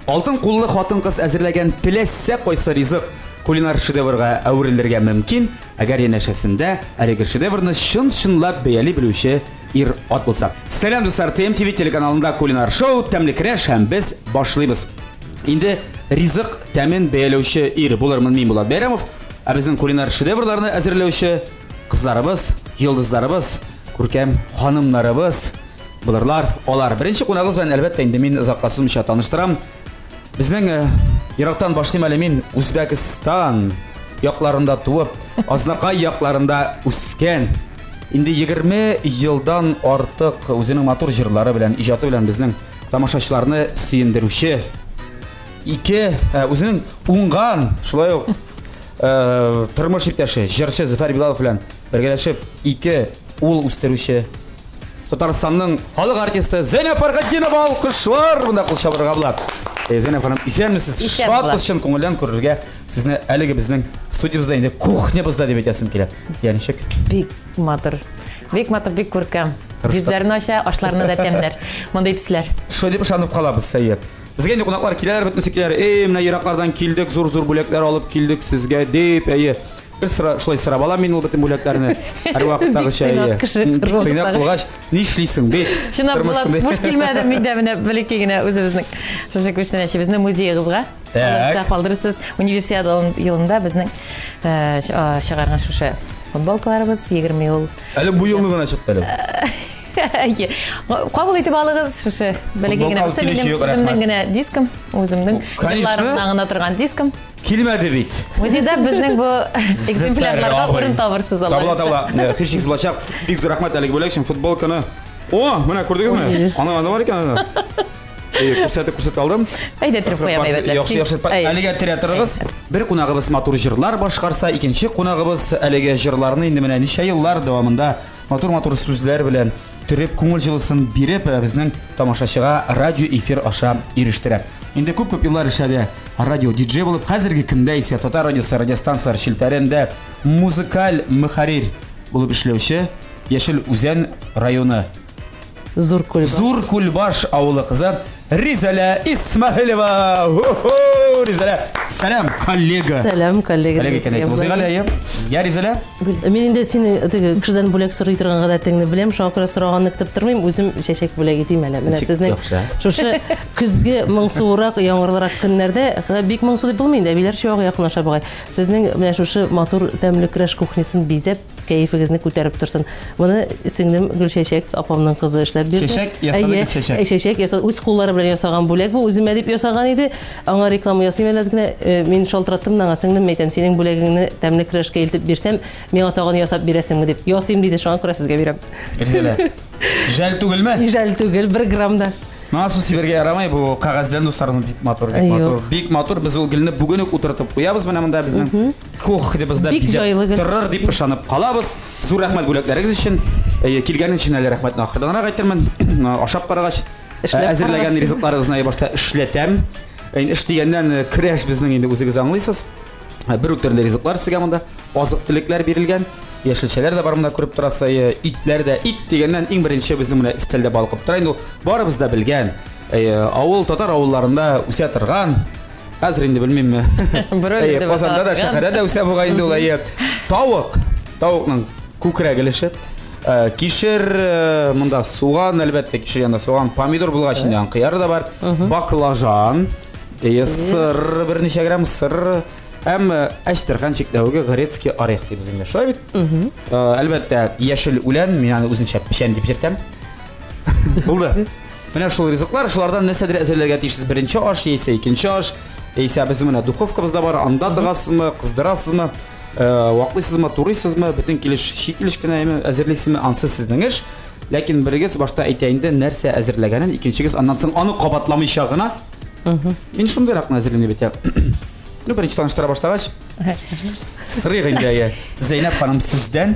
Алтын куллы хатын-кыз әзерләгән теләсә кайсы ризык кулинар шедеврга әверелергә мөмкин, әгәр янәшәсендә әлеге шедеврны чын-чынлап бәяли белүче ир ат булса. Сәлам дуслар, ТМТV телеканалында кулинар шоу тәмле крәш һәм без башлыйбыз. Инде ризык тәмен бәяләүче ир булырмын мин Булат Бәйрәмов, ә безнең кулинар шедеврларны әзерләүче кызларыбыз, йолдызларыбыз, күркәм ханымнарыбыз булырлар. Алар беренче кунагыбыз белән әлбәттә инде мин озакка сузмыйча таныштырам. Безнең ерактан башлыйм әле мин Үзбәкстан якларында туып, Азнакай якларында үскән. Инде 20 елдан артык үзенең матур җырлары белән, иҗаты белән безнең тамашачыларны сөендерүче. Үзенең уңган, шулай ук тормыш иптәше, җырчы Зөфәр Билалов белән бергәләшеп 2 ул үстерүче Татарстанның халык артисты Зәйнәп Фәрхетдинова алкышлар монда кул чабырга була. Зәйнәп ханым, исәнмесез? Шат чын күңелдән күрергә сезне әлеге безнең студиябызда инде кухнябызда дип әйтәсем килә. Яничек? Бик матур, бик күркәм. Йөзләрне ача, ашларны да тәмләр. Монда әйтсезләр. Шулай дип ышанып калабыз, Сәйет. Безгә инде кунаклар киләләр, бөтенесе киләләр. Менә ераклардан килдек, зур-зур бүләкләр алып килдек сезгә дип, Бер шулай сырап алам мин ул бөтен бүләкләрне. Һәр вакыттагыча. Тыйнак булгач, ни эшлисең бит? Шунда булат, буш килмәде миндә менә бәлки генә үзебезнең. Сезгә күчтәнәче безнең музейыгызга. Аларса калдырырсыз. Универсиада елында безнең чыгарган шушы футболкаларыбыз 20 ел. Әле бу елны гына чыкты әле. Кабул итеп алыгыз шушы бәлки генә үземнең генә дискым, үземнең җырларымнан гына торган дискым. Килмәде бит. Музейда безнең бу экземплярларга урын табырсыз Алла. Табыла. Һичшиксез булачак. Бик зур рәхмәт әлеге бүләк өчен футболканы. Менә күрдегезме? Аны бар икән. Күрсәтеп алдым. Әйдә торып куям әйбәтләр. Яхшы. Әлегә театрыгыз бер кунагыбыз матур җырлар башкарса, икенче кунагыбыз әлеге җырларны инде менә ничә еллар дәвамында матур сүзләр белән төреп күңел җылысын биреп безнең тамашачыга радио эфир аша ирештерә. Инде күп еллар эшләде радио диджей булып, хәзерге көндә исә Татар радиосы радиостанциялар челтәрендә музыкаль мөхәррир булып эшләүче Яшел Үзән районы Зур Күлбаш авылы кызы Ризалә Исмәгыйлова. Ризалә, сәлам коллега. Сәлам коллега. Я Ризалә. Мин инде сине кешедән бүләк сорый торган гадәтеңне беләм, шуңа күрә сораганны көтеп тормыйм, үзем чәчәк бүләк итим әле. Менә сезнең шушы көзге моңсуырак, яңгырлырак көннәрдә бик моңсу дип булмый инде, әбиләр чуагы якынлаша бугай. Сезнең менә шушы матур тәмле краш кухнясын бизәп, кәефегезне күтәреп торсын. Моны сеңлем Гөлчәчәк апамның кызы эшләп бирде. Чәчәк ясады чәчәк. Чәчәк ясады, үз куллары белән ясаган бүләк бу, үземә дип ясаган иде. Аңа реклама ясыйм әле генә, мин шалтыраттым аңа, сеңлем әйтәм, синең бүләгеңне тәмле крашка илтеп бирсәм, миңа тагын ясап бирәсеңме дип. Ясыйм диде, шуңа күрә сезгә бирәм. Ризалә. Жәл түгелме? Жәл түгел, 1 граммда. Маңа су сибергә ярамай, бу кагаздан дусларым бик матур. Без ул гөлне бүген үк утыртып куябыз менә монда безнең кухнябызда бизәп торыр дип ышанып калабыз. Зур рәхмәт бүләкләрегез өчен. Килгән өчен әле рәхмәтне ахырданрак әйтермен. Ашап карагач, әзерләгән ризыкларыгызны башта эшләтәм. Эш дигәннән краш безнең инде үзегез аңлыйсыз. Бер үк төрле ризыклар сезгә монда, азык-төлекләр бирелгән. Яшелчәләр дә бар монда күреп торасыз. Итләр дә, ит дигәннән иң беренче безнең менә истәлдә балкып тора инде. Барыбыз да белгән. Авыл татар авылларында үсә торган. Хәзер инде белмим. Казанда да, шәһәрдә дә үсә бугай инде улай. Тавыкның күкрәге лешеп. Кишер монда суган, әлбәттә кишер янда суган, помидор булгач инде кыяры да бар. Баклажан, сыр, берничә грамм сыр. Һәм әчтергән чикләүгә грецкий орех дибез инде. Шулай бит? Әлбәттә, яшел үлән, мин аны үзенчә пешән дип җиртәм. Булды. Менә шул ризыклар, шулардан нәрсәдер әзерләргә тиешсез. Беренче аш, яисә икенче аш, яисә без менә духовкабызда бар, анда тыгасызмы, кыздырасызмы, ваклыйсызмы, турыйсызмы, бөтен килеш, шикелеш кенә әзерлисезме, ансы сезнең эш. Ләкин берегез башта әйтә инде нәрсә әзерләгәнен, икенчегез аннан соң аны кабатламыйча гына. Мин шундый ракны әзерлим дип әйтәм. Беренче таныштыра башлагач, сырый инде Зәйнәп ханым сездән.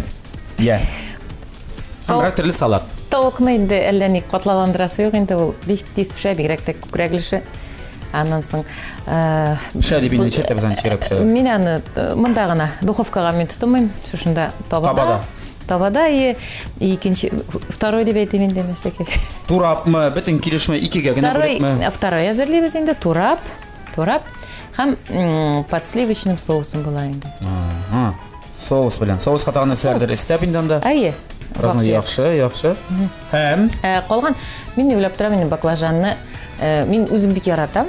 Аңгыра төрле салат. Тавыкны инде әллә ни катлагандырасы юк инде, ул бик тиз пешә, бигрәк тә күкрәглеше. Аннан соң пешә дип инде чәтә безнең чирәп пешә. Мин аны монда гына духовкага мин тотмыйм, шушында табада. Табада икенче второй деп әйтем инде нәрсә керек. Турапмы, бөтен килешме икегә генә бүлекме? Второй әзерләйбез инде турап һәм подсливочным соусым була инде. Соус белән. Соус катаган нәрсәләрдер истәп инде анда. Әйе. Яхшы. Һәм калган мин уйлап торам инде баклажанны мин үзем бик яратам.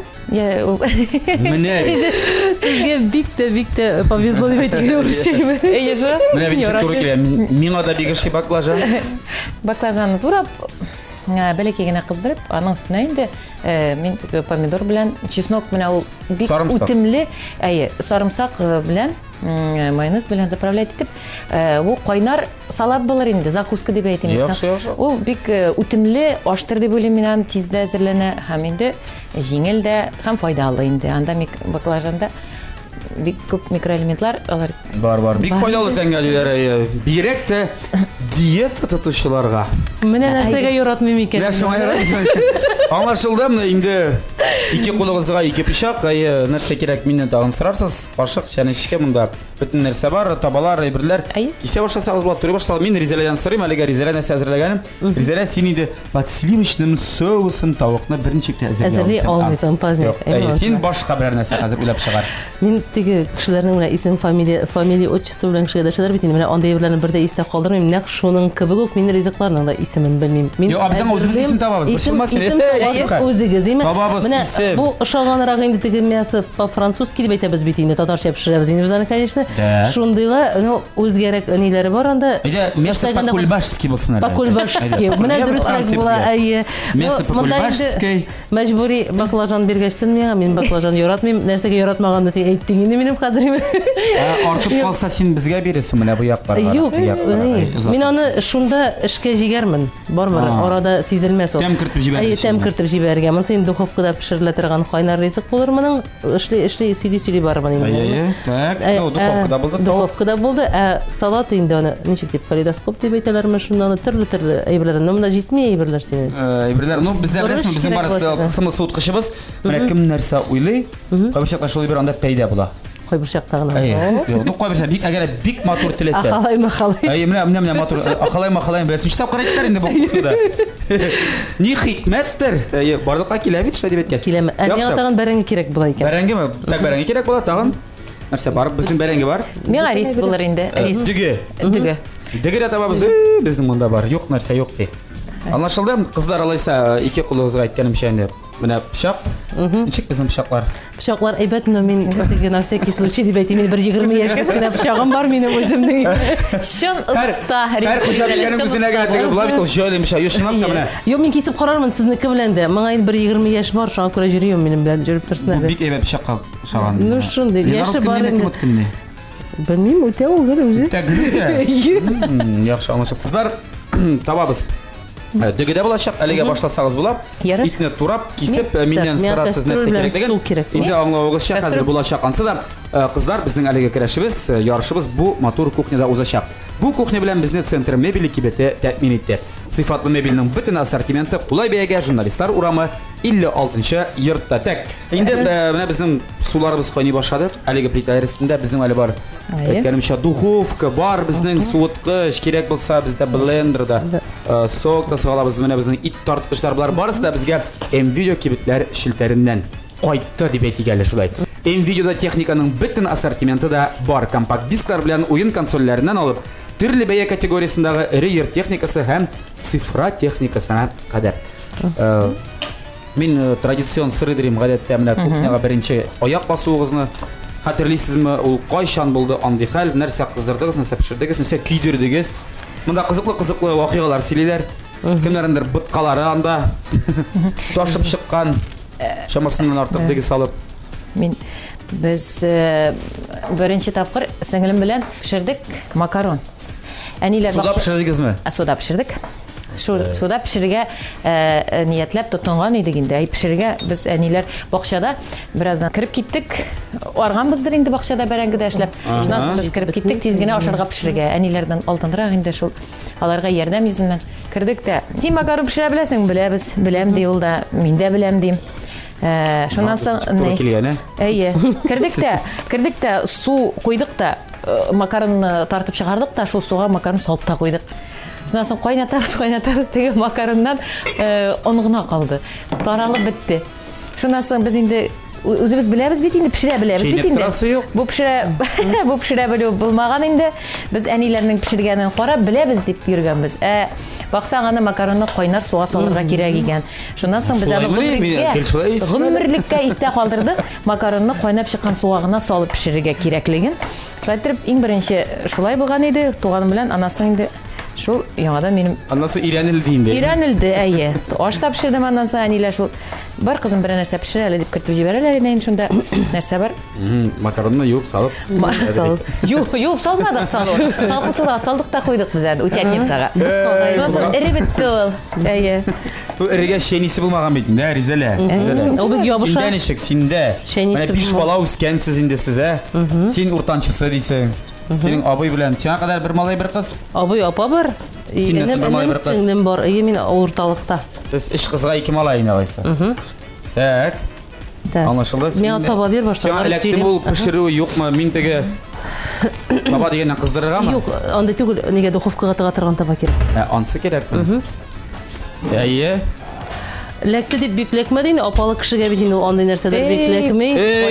Менә Сезгә бик тә повезло дип әйтергә урышчаймы. Әйе шо? менә бит туры килә. Миңа да бик ошый баклажан. Баклажанны турап бәләкәй генә кыздырып, аның өстенә инде мин помидор белән, чеснок менә ул бик үтемле, сарымсак белән, майонез белән заправлять итеп, ул кайнар салат булыр инде, закуска дип әйтим. Ул бик үтемле, аштыр дип уйлыйм мин, тиздә әзерләнә һәм инде җиңел дә һәм файдалы инде. Анда баклажанда бик күп микроэлементлар алар бар. Бик файдалы тәңгәләр. Бирәк тә диета тотучыларга. Менә нәрсәгә яратмыйм икән. Аңлашылды, менә инде ике кулыгызга ике пычак, нәрсә кирәк миннән тагын сорарсыз. Кашык, чәнечкә монда бөтен нәрсә бар, табалар, әйберләр. Кисә башласагыз була, туры башлап мин Ризаләдән сорыйм, әлегә Ризалә нәрсә әзерләгәнем. Ризалә син инде подсливочным соусын тавыкны берничек әзерли алмыйсың, пазник. Син башка бер нәрсә хәзер уйлап чыгар. Мин теге кешеләрнең менә исем, фамилия, отчество белән кешегә дәшәләр бит инде. Менә андай белән бердә истә калдырмыйм. Нәкъ шуның кебек үк мин ризыкларның да исемен белмим. Мин үзебез исем табабыз. Үзегез менә бу ошаганрак инде теге мясо по-французски дип әйтәбез бит инде, татарча пешерәбез инде без аны, конечно. Шундыйга үзгәрәк ниләре бар анда. Мясо по-кульбашски булсын. По-кульбашски. Менә дөресрәк була, әйе. Мясо по-кульбашски. Мәҗбүри баклажан биргәчтен миңа, мин баклажан яратмыйм. Нәрсәгә яратмаганны син әйттең инде минем хәзер. Артып калса син безгә бирәсең менә бу якларга. Юк, мин аны шунда эшкә җигәрмен. Бармыр, арада сизелмәс ул. Тәм кертеп җибәргән. Тәм кертеп җибәргән. Син духовкада пешерелә торган кайнар ризык булыр моның. Эшли сөйли бармын инде. Так, духовкада булды. Духовкада булды. Салат инде аны ничек дип калейдоскоп дип әйтәләрме, шуннан төрле әйберләр. Монда җитми әйберләр синең. Әйберләр, бездә беләсезме, безнең бар кысымлы суыткычыбыз. Менә кем нәрсә уйлый, кайберчакта шул бер анда пәйда була. Кайберчакта гына. Юк, кайберчакта бик әгәр бик матур теләсә. Ахалай. Менә матур. Ахалай беләсез. Штаб карайтар инде бу кухняда. Ни хикмәттер. Барлыкка килә бит, шулай дип әйткән. Киләме. Әнә тагын бәрәңге кирәк була икән. Бәрәңгеме? Так бәрәңге кирәк була тагын. Нәрсә бар? Безнең бәрәңге бар. Миңа рис булыр инде. Рис. Диге. Диге дә табабыз. Безнең монда бар. Юк нәрсә юк ди. Анлашылды, кызлар алайса ике кулыгызга әйткәнемчә инде. Менә пычак. Ничек безнең пычаклар? Пычаклар әйбәт, но мин теге на всякий случай дип әйтим, бер 20 яшькә генә пычагым бар минем үземнең. Шын уста. Һәр пычакның үзенә генә теге була бит, ул җайлы пычак. Юшынап та менә. Юк, мин кисеп карармын сезнеке белән дә. Моңа инде бер 20 яшь бар, шуңа күрә йөрим минем белән җөреп торсыннар. Бик әйбәт пычакка ошаган. Ну шундый, яше бар инде. Белмим, үтә ул гел үзе. Яхшы аңлашып. Кызлар, табабыз. Дөгедә булачак, әлегә башласагыз була. Итне турап, кисеп, миннән сорасыз нәрсә кирәк дигән. Инде аңлавыгызча хәзер булачак. Ансы да кызлар, безнең әлегә керәшебез, ярышыбыз бу матур кухняда узачак. Бу кухня белән безне центр мебели кибете тәэмин итте. Сыйфатлы мебельнең бөтен ассортименты кулай бәягә журналистлар урамы 56-нчы йортта тәк. Инде менә безнең суларыбыз кайный башлады. Әлеге плиталар өстендә безнең әле бар. Әйткәнемчә духовка бар, безнең суыткыч, кирәк булса бездә блендер да, сок та салабыз, менә безнең ит тарткычлар булар. Барысы да безгә М-видео кибетләр шелтәреннән кайтты дип әйтегәле шулай. М-видеода техниканың бөтен ассортименты да бар. Компакт дисклар белән уен консольләреннән алып, төрле бәя категориясендәге ире йорт техникасы һәм цифра техникасына кадәр. Мин традицион сырыдырым гадәттә менә кухняга беренче аяк басуыгызны хәтерлисезме? Ул кайчан булды андый хәл? Нәрсә кыздырдыгыз, нәрсә пешердегез, нәрсә көйдердегез? Монда кызыклы вакыйгалар сөйлиләр. Кемнәрдер быткалары анда ташып чыккан, шамасыннан артык диге салып. Без беренче тапкыр сеңлем белән пешердек макарон. Әниләр суда пешердегезме? Суда пешердек. Суда пешерергә ниятләп тотынган идек инде. Пешерергә без әниләр бакчада бераздан кирип киттек. Арганбыздыр инде бакчада бәрәңгедә эшләп. Шуннан соң без кирип киттек, тиз генә ашарга пешерергә. Әниләрдән алдынрак инде шул аларга ярдәм йөзеннән кирдек тә. Син макарон пешерә беләсең? Беләбез. Беләм ди ул да. Мин дә беләм дим. Шуннан соң Әйе. Кирдек тә су куйдык та макарон тартып шығардық та, шул суға макарон салып та қойдық. Шунан соң қайнатабыз деген макароннан оңғына қалды. Таралып бітті. Шунан соң біз енді өзіміз білеміз бит инде, пішіре білеміз бит инде. Бұл пішіре білу болмаған инде. Біз әнилерінің пішіргенін қарап білеміз деп йөргәнбез. Бақсаң аны макаронны қайнар суға салырға керек екен. Шунан соң біз аны гомерліккә истә калдырдык. Макаронны қайнап шыққан суға гына салып пішірергә кирәклеген. Шулай иң беренче шулай булган иде. Туганым белән анасын инде шул яңадан минем анасы иранилди инде. Иранилди, әйе. Ашта пешердем андан соң әниләр шул бар кызым бер нәрсә пешерә әле дип кертеп җибәрәләр инде шунда нәрсә бар? Макаронны юып салып. Юып салмадык, салкын суда салдык та куйдык без әле утятницага. Шунысы ире битте ул. Әйе. Бу ирегә шенисе булмаган бит инде, Ризалә. Ул бик ябыша. Синдә ничек, синдә? Менә 5 бала үскәнсез инде сез, Син уртанчысы дисең. Синең абый белән сиңа кадәр бер малай, бер кыз? Абый, апа бар. Сеңнем бар. Мин урталыкта. Сез 3 кызга 2 малай инде алайса. Так. Аңлашылды. Мен таба бер баштан. Электим ул пешерү юкмы? Мин теге баба дигәннән кыздырыргамы? Юк, анда түгел, нигә духовкага тыга торган таба кирәк. Ансы кирәкме? Әйе. Ләкте дип бикләкмәдин, апалы кешегә бит инде ул андый нәрсәләр бикләкми.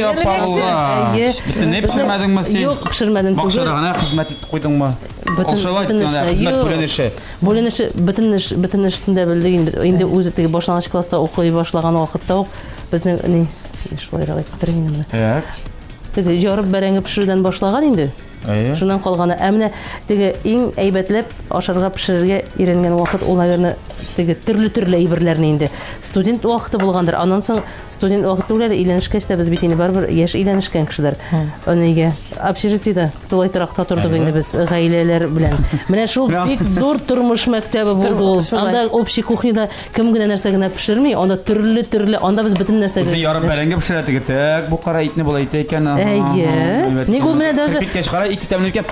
Апалга. Битен пешермәдеңме син? Юк, пешермәдем. Бакчада хезмәт итеп куйдыңмы? Алшалай хезмәт бүленеше. Бүленеше бөтен эшендә белдек инде үзе теге башлангыч класста укый башлаган вакытта ук безнең ни шулайрак әйттем инде. Так. Теге ярып бәрәңге пешерүдән башлаган инде. Шуннан калганы. Әмма теге иң әйбәтләп ашарга пешерергә өйрәнгән вакыт ул, наверное, теге төрле әйберләрне инде. Студент вакыты булгандыр. Аннан соң студент вакыты түгел, өйләнешкәч тә без бит инде барбер яшь өйләнешкән кешеләр. Аныга общежитиедә тулайтыракта тордык инде без гаиләләр белән. Менә шул бик зур тормыш мәктәбе булды ул. Анда общий кухняда кем генә нәрсә генә пешерми, анда төрле, анда без бөтен нәрсәгә. Без ярып бәрәңге пешерә теге. Так, бу кара итне була ите икән. Әйе. Ник ул менә даже Кипкәч кара ите тәмле икән.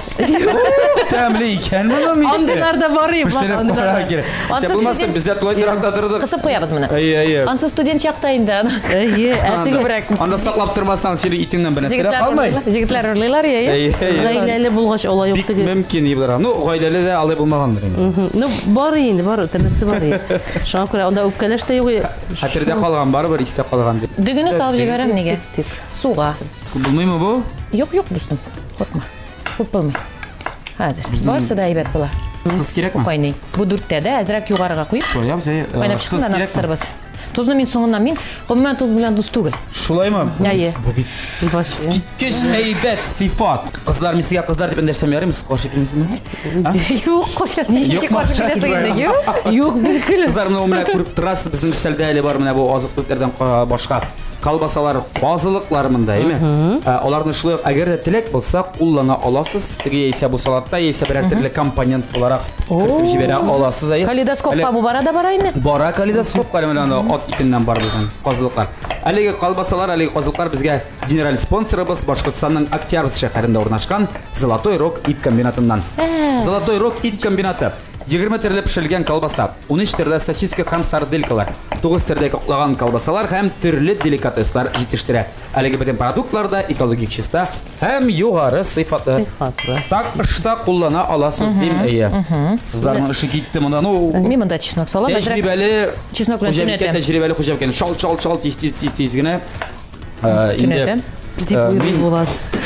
Тәмле икән моны. Андыйлар да бар иде. Булмасын, бездә тулайтыракта тордык. Кысып куябыз моны. Әйе. Ансы студент чакта инде. Әйе, Анда саклап тормасаң, сине итеңнән бер нәрсә калмый. Җегетләр урлыйлар, әйе. Гаиләле булгач алай юк теге. Мөмкин иблар. Ну, гаиләле дә алай булмагандыр инде. Ну, бар инде, бар, төрлесе бар инде. Шуңа күрә анда үпкәләш тә юк. Хәтердә калган бар, бер истә калган дип. Дөгене салып җибәрәм нигә? Суга. Булмыймы бу? Юк, дустым. Куркма. Күп булмый. Хәзер. Барсы да әйбәт була. Туз кирәкме? Кайный. Бу дүрттә дә әзрәк югарыга куеп. Куябыз, Кайнап чыкканда кысырбыз. Тузны мин соңыннан мин, гомумән туз белән дуст түгел. Шулаймы? Әйе. Бу бит кич әйбәт сыйфат. Кызлар мисигә кызлар дип эндәшсәм ярыймы? Каршы килмисезме? Юк, кайчан ничек каршы киләсең инде? Юк, билгеле. Кызлар менә менә күреп торасыз, безнең өстәлдә әле бар менә бу азык-түлекләрдән башка колбасалар, казылыклар монда, әйме? Аларны шулай әгәр дә теләк булса, куллана аласыз. Теге яисә бу салатта, яисә берәр төрле компонент буларак кертеп җибәрә аласыз, әйе. Калейдоскопка бу бара да бара инде. Бара калейдоскопка менә ат итеннән бар безнең казылыклар. Әлеге колбасалар, әлеге казылыклар безгә генераль спонсорыбыз Башкортстанның Октябрьск шәһәрендә урнашкан Золотой Рог ит комбинатыннан. Золотой Рог ит комбинаты 20 төрле пешерелгән колбаса, 13 төрле сосиска һәм сарделькалар, 9 төрле коклаган колбасалар һәм төрле деликатеслар җитештерә. Әлеге бөтен продуктлар да экологик чиста һәм югары сыйфатлы. Так эштә куллана аласыз дим, әйе. Кызларның эше китте монда. Ну, мин монда чеснок салам, тәҗрибәле, чеснок белән төнәтәм. Тәҗрибәле хуҗа икән. Шал тиз генә. Инде дип булат.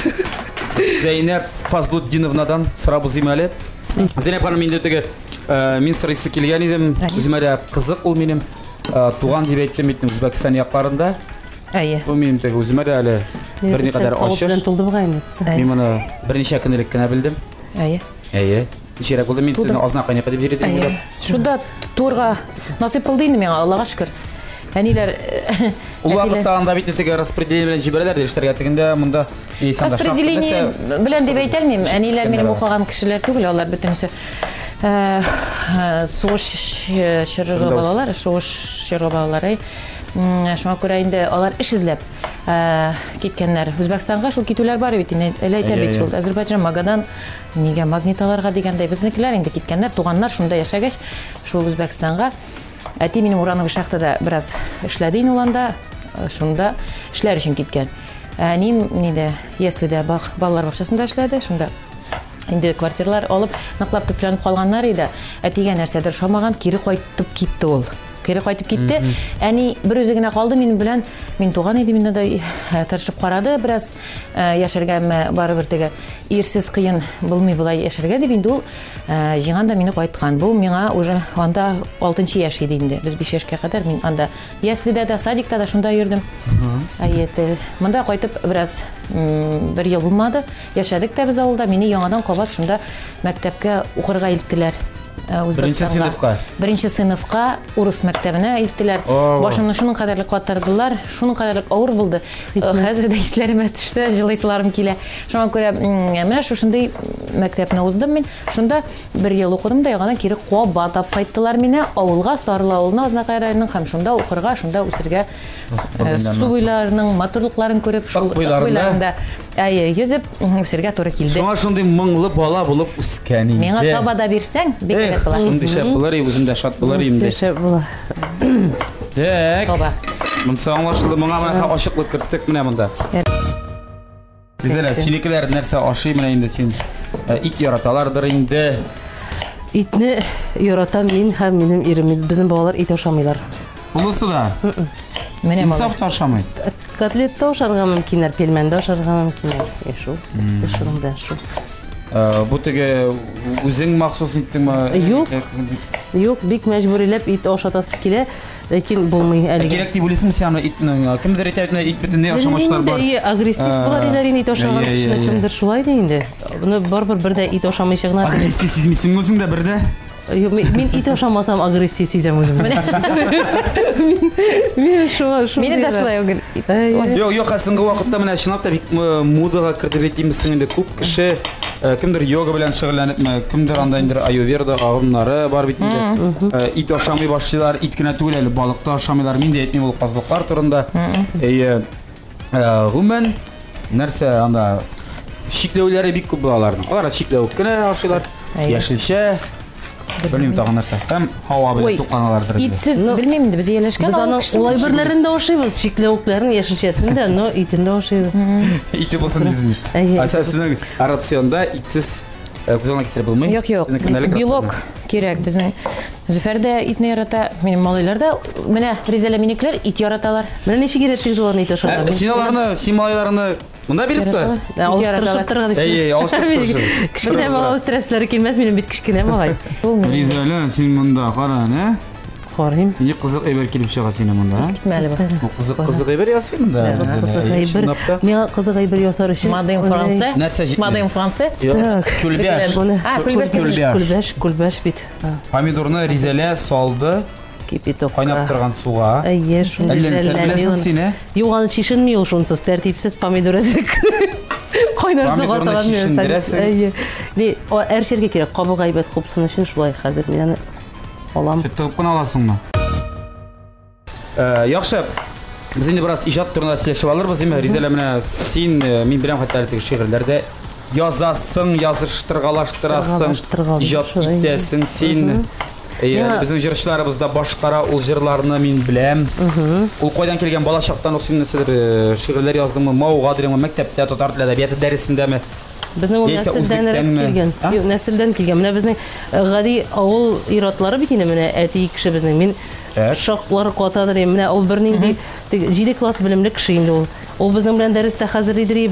Зәйнәп Фазлуддиновнадан сорап узыйм әле. Зәйнәп ханым, инде теге мин сорыйсы килгән идем. Үземә дә кызык ул минем. Туган дип әйттем бит Үзбәкстан якларында. Әйе. Бу минем теге үземә дә әле берникадәр ачыш. Мин моны берничә көн элек кенә белдем. Әйе. Әйе. Ничәрәк булды, мин сезне азна кайнап дип йөридем. Әйе. Шунда турга насыйп булды инде миңа, Аллага шөкер. Әниләр ул вакытта анда бит теге распределение белән җибәрәләр эшләргә тегендә монда распределение белән дип әйтәлмим. Әниләр минем укыган кешеләр түгел, алар бөтенесе сугыш чоры балалар, сугыш чоры балалары. Шуңа күрә инде алар эш эзләп киткәннәр. Үзбәкстанга шул китүләр бар бит инде. Әле әйтә бит шул Азәрбайҗан Магадан нигә магниталарга дигәндәй безнекеләр инде киткәннәр, туганнар шунда яшәгәч, шул Үзбәкстанга. Әти минем урановый шахтада бераз эшләде инде ул анда, шунда эшләр өчен киткән. Әним неде, Яслиде балалар бақшасында эшләде, шунда инде квартиралар алып, ныклап төпләнеп калганнар иде. Әтигә нәрсәдер шамаган, кире кайтып китте ул. Кире кайтып китте. Әни бер үзе генә калды минем белән. Мин туган идем, мине дә тырышып карады, бераз яшәргә барыбер теге ирсез кыен булмый булай яшәргә дип инде ул җиңан да мине кайткан. Бу миңа уже анда 6нчы яшь иде инде. Без 5 яшькә кадәр мин анда яслидә дә, садикта да шунда йөрдем. Әйе, монда кайтып бераз бер ел булмады. Яшәдек тә без авылда. Мине яңадан кабат шунда мәктәпкә укырга илттеләр. Беренче сыйныфка урыс мәктәбенә илттеләр. Башымны шуның кадәрлек каттырдылар, шуның кадәрлек авыр булды. Хәзер дә исләремә төшсә, җылыйсыларым килә. Шуңа күрә менә шушындый мәктәпне уздым мин. Шунда бер ел укыдым да, яңадан кире кабат кайттылар мине авылга, Сарлы авылына, Азнакай районының һәм шунда укырга, шунда үсәргә, су буйларының матурлыкларын күреп, шул буйларында йөзеп үсәргә туры килде. Шуңа шундый моңлы бала булып үскән инде. Миңа таба да бирсәң, бик рәхәт була. Шундый шәп булыр, үзем дә шат булыр инде. Шәп була. Так. Монсы аңлашылды, моңа ачыклык керттек менә монда. Гүзәл, синекеләр нәрсә ашый менә инде син? Ит яраталардыр инде. Итне яратам мин һәм минем ирем. Безнең балалар ит ашамыйлар. Улысы да. Менә Инсаф та ашамый. Котлетта ашарга мөмкиннәр, пельмендә ашарга мөмкиннәр. Шул. Шунда шул. Бу теге үзең махсус иттеңме? Юк, бик мәҗбүриләп ит ашатасы килә, ләкин булмый әлегә. Кирәк дип уйлыйсыңмы син итнең? Кемдер әйтә, ит бөтенләй ашамаучылар бар. Агрессив булар иләр ит ашаган кешеләр кемдер шулай ди инде. Буны барбер бердә ит ашамыйча гына. Агрессив сизмисең үзең дә бердә? Мин ит ашамасам агрессив сизәм үзем. Мин шуңа. Мине дә шулай угы. Юк, хәсенге вакытта менә чынлап та бик модага кертеп әйтимсең инде күп кеше кемдер йога белән шөгыльләнеп, кемдер анда инде аюрведа агымнары бар бит инде. Ит ашамый башлыйлар, ит кенә түгел әле, балык та ашамыйлар. Мин дә әйтмим ул казлыклар турында. Гомумән нәрсә анда шикләүләре бик күп булаларның. Алар шикләү кенә ашыйлар. Яшелчә Белмим тагын нәрсә. Һәм һава белән тукланалардыр. Итсез белмим инде, без ияләшкән. Без аның улай берләрендә ашыйбыз, шикләүкләрен, яшелчәсендә, но итендә ашыйбыз. Ите булсын дизин. Сезнең рационда итсез күзәлгә китереп булмый. Юк. Белок кирәк. Безнең Зөфәрдә итне ярата, минем малайлар да, менә Ризалә минекләр ит яраталар. Менә ничек иретик зур ит ашарга. Син малайларны монда биреп тор. Алыштырып. Кичкенә малай стрессләре килмәс, минем бит кичкенә малай. Ризалә, син монда кара, нә? Карыйм. Ни кызык әйбер килеп чыга сине монда. Китмәле бу. Кызык әйбер ясый монда. Миңа кызык әйбер ясар өчен. Мадым Франция. Нәрсә җитми? Мадым Франция. Күлбәш бит. Помидорны Ризалә салды. Кипяток. Кайнап торган суга. Әйе, шунда җәлләнмәсен. Юган шишенми ул шунсыз, тәртипсез помидор әзрәк. Кайнар суга салам. Әйе. Ди, һәр җиргә кирәк. Кабык әйбәт купсын өчен шулай хәзер мин алам. Тыгып кына аласыңмы? Яхшы. Без инде бераз иҗат турында сөйләшеп алырбыз, әмма Ризалә менә син мин белән хәтта теге шигырьләрдә язасың, языштыргалаштырасың, иҗат итәсең син. Безнең җырчыларыбыз да башкара ул җырларны мин беләм. Ул кайдан килгән бала чактан ук син нәрсәдер шигырьләр яздыңмы, мауга дигән мәктәптә татар теле әдәбияты дәресендәме? Безнең нәселдән килгән. Нәселдән килгән. Менә безнең гади авыл иратлары бит инде менә әти кеше безнең. Мин шаклар катадыр. Менә ул бер нинди 7 класс белемле кеше инде ул. Ул безнең белән дәрестә хәзер идер,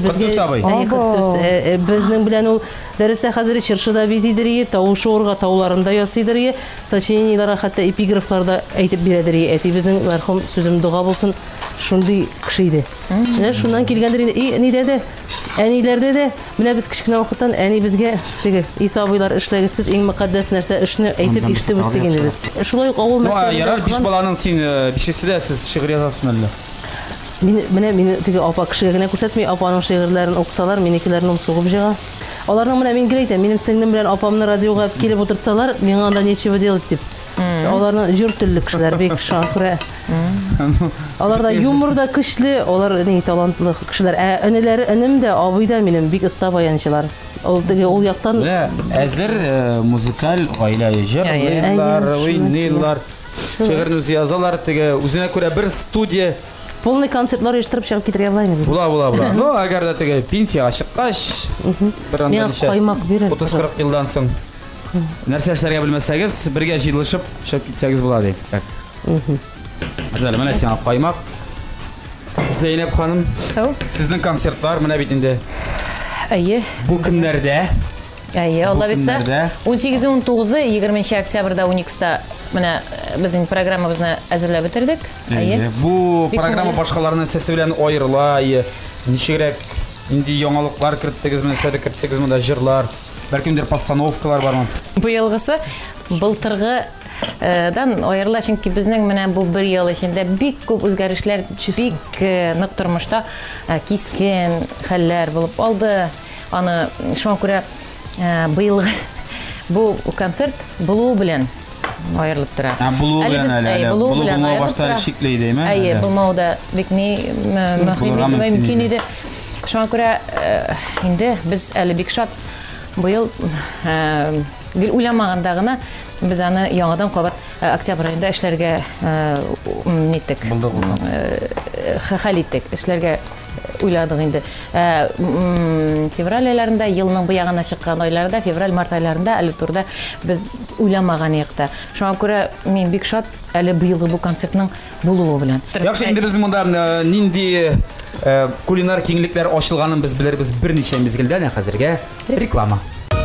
безнең белән ул дәрестә хәзер чыршыда бизидер, тавышы урга тауларында ясыйдыр, сочинениеларга хәтта эпиграфларда әйтеп бирәдер. Әти безнең мәрхүм сүзем дуга булсын, шундый кеше иде. Менә шуннан килгәндер инде. Нидә дә әниләрдә дә менә без кичкенә вакыттан әни безгә теге Иса абыйлар эшләгез, сез иң мөхәддәс нәрсә эшне әйтеп ишетеп үстек инде без. Шулай ук авыл мәктәбендә. Ярар, 5 баланың син 5-сидә сез шигырь язасызмы әллә? Менә теге апа кешегә генә күрсәтми, апаның шигырьләрен укысалар, минекеләрне сугып җыга. Аларның менә мин генә әйтәм, минем сеңлем белән апамны радиога килеп утыртсалар, миңа анда ничего делать дип. Аларның җыр телле кешеләр, бик шакыра. Аларда юмор да көчле, алар ни талантлы кешеләр. Энеләре, энем дә, абый да минем бик оста баянчылар. Ул яктан әзер музыкаль гаилә җырлыйлар, уйныйлар. Шигырьне үзе язалар, теге үзенә күрә бер студия полный концертлар ештіріп шығып кетірге алайын. Була. Ну, agar da теге пенсияға шыққаш, бір анда неше қаймақ береді. 30-40 жылдан соң нәрсе эшләргә белмәсәгез, бергә җыелышып чыгып китсәгез була ди. Менә сиңа каймак. Зәйнәп ханым, сезнең концертлар менә бит инде. Бу көннәрдә. Алла бирсә, 18-19, 20 октябрьдә 12-та менә безнең программабызны әзерләп бетердек. Бу программа башкаларның сесе белән аерыла, ничегрәк инде яңалыклар кирттегезме, сәдә кирттегезме дә җырлар, бәлкимдер постановкалар бармы? Быелгысы былтыргы дан аерыла, чөнки безнең менә бу бер ел эчендә бик күп үзгәрешләр, бик нык тормышта кискен хәлләр булып алды. Аны шуңа күрә быелгы бу концерт булу белән аерылып тора. Булу белән башта шикле иде, әйме? Булмау да бик мөмкин иде. Шуңа күрә инде без әле бик шат быел гел уйламаганда гына biz аны яңадан кабат октябрь айында эшләргә ниттек. Хәл иттек, эшләргә уйладык инде. Февраль айларында, елның бу ягына чыккан айларда, февраль-март айларында әле турда без уйламаган якта. Шуңа күрә мин бик шат әле быелгы бу концертның булуы белән. Яхшы, инде без монда нинди кулинар киңлекләр ачылганын без белербез берничә мизгелдә хәзергә. Реклама.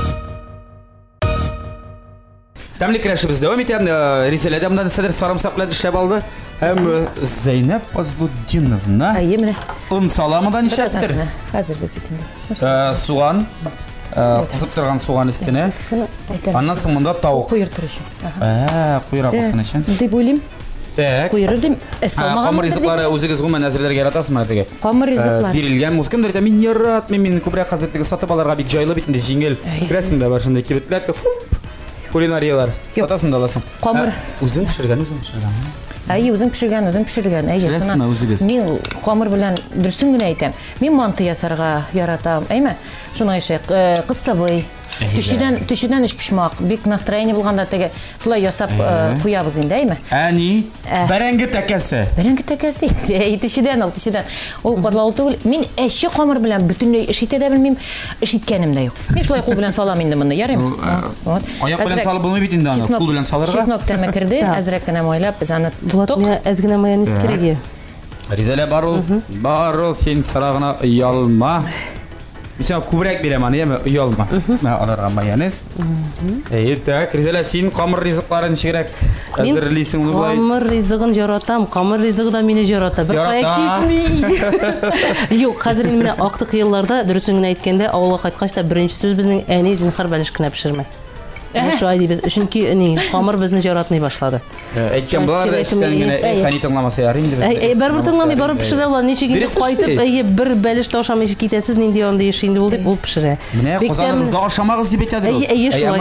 Тәмле керәшебез дәвам итә. Ризаләдә монда сәдер сарымсак белән эшләп алды. Һәм Зәйнәп Фазлуддиновна. Он саламыда нишәктер? Хәзер без бит инде. Суган, кызып торган суган өстенә. Аннан соң монда тавык. Куйыр торышы. Куйрак булсын өчен. Дип уйлыйм. Куйыр дим. Камыр ризыклары үзегез гомумән әзерләргә яратасызмы теге? Камыр ризыклар. Бирелгән музыканы да мин яратмыйм. Мин күбрәк хәзер теге сатып алырга бик җайлы бит инде, җиңел. Күрәсең дә бар шундай кибетләр. Кулинариялар. Сатасың да аласың. Камыр. Үзең пешергән. Үзең пешергән. Мин камыр белән дөресен генә әйтәм. Мин манты ясарга яратам. Әйме? Шуны әйшәк. Кыстабый. Төшедән эш пешмак. Бик настроение булганда теге шулай ясап куябыз инде, әйме? Әни, бәрәңге тәкәсе. Бәрәңге тәкәсе. Төшедән. Ул катлау түгел. Мин әши камыр белән бөтенләй эш итә дә белмим, эш иткәнем дә юк. Мин шулай кул белән салам инде моны, ярыймы? Аяк белән салып булмый бит инде аны, кул белән салырга. Чеснок тәме керде, әзрәк кенә майлап без аны туттык. Әз генә майонез кирәк. Ризалә бар ул, син сарагына уялма. Мисал күбрәк бирәм аны, яме уялма. Мен аларга майонез. Так, Ризалә, син камыр ризыкларын ничегрәк әзерлисең уны булай? Камыр ризыгын яратам, камыр ризыгы да мине ярата. Бер кая китми. Юк, хәзер менә актык елларда дөресен генә әйткәндә, авылга кайткач та беренче сүз безнең әни зинһар бәлеш кенә пешермә. Шулай дибез, чөнки камыр безне яратмый башлады. Әйткән булар да эштән генә фәни тыңламаса ярый инде. Барыбер тыңламый, барып пешерә ул. Ничек инде кайтып, бер бәлеш ташамый китәсез, нинди анда яши инде ул дип ул пешерә. Менә казаныбызда ашамагыз дип әйтәде ул.